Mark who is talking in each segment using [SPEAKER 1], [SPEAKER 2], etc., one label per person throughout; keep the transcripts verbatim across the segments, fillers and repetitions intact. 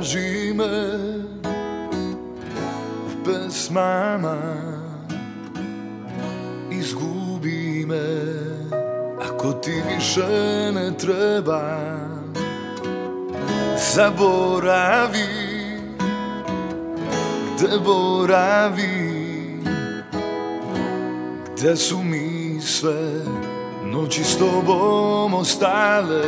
[SPEAKER 1] Traži me u pesmama, izgubi me ako ti više ne treba. Zaboravi gde boravi, gde su mi sve noći s tobom ostale.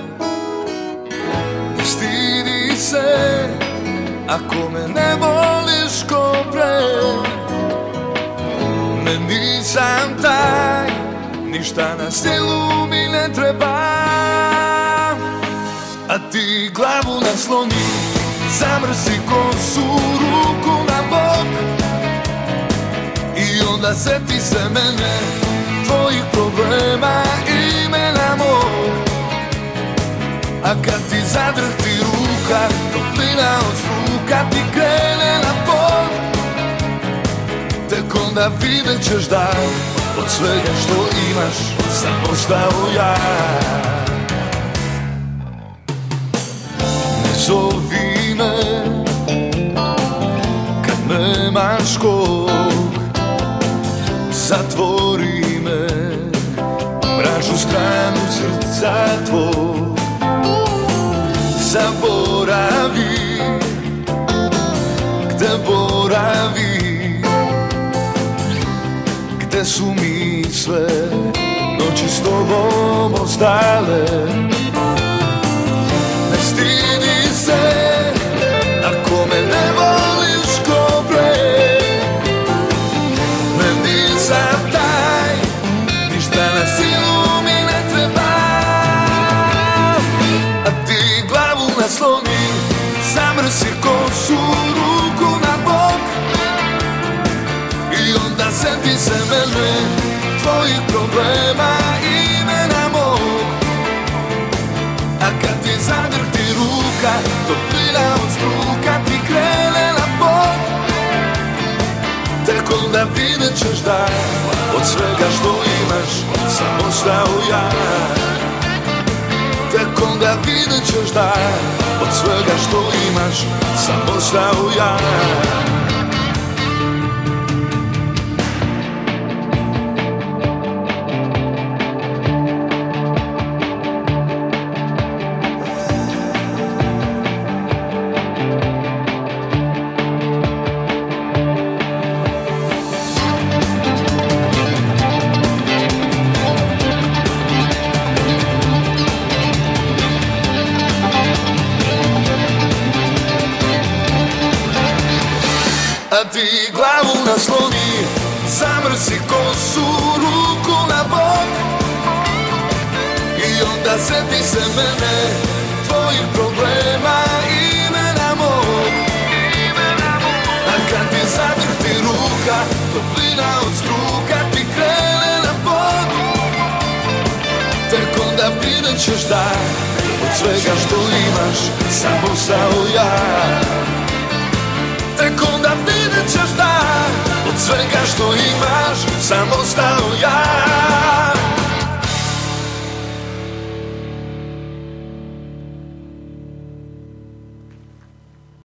[SPEAKER 1] Ne stidi se ako me ne voliš ko pre, ne nisam taj, ništa na silu mi ne treba. A ti glavu nasloni, zamrsi kosu, ruku na bok i onda seti se mene, tvojih problema, imena mog. A kad ti zadrhti ruka, toplina od struka ti krene na pod, tek onda vidjet ćeš da od svega što imaš sam ostao ja. Ne zovi me kad nemaš kog, zatvori me mračnu stranu srca tvog. Zaboravi gde boravi, gde su mi sve noći s tobom ostale. Ne stidi se ako me ne voliš ko pre, ne nisam taj, ništa na silu mi ne treba. A ti glavu nasloni, zamrsi kosu, ruku na bok i onda seti se mene, tvojih problema, imena mog. A kad ti zadrhti ruka, toplina od struka ti krene na pod, tek onda vidjet ćeš da od svega što imaš sam ostao ja. Tek onda vidjet ćeš da od svega što imaš sam ostao ja. A ti glavu nasloni, zamrsi kosu, ruku na bok i onda seti se mene, tvojih problema, imena mog. A kad ti zadrhti ruka, toplina od struka ti krene na pod, tek onda vidjet ćeš da od svega što imaš sam ostao ja. Tek onda vidjet ćeš da od svega što imaš sam ostao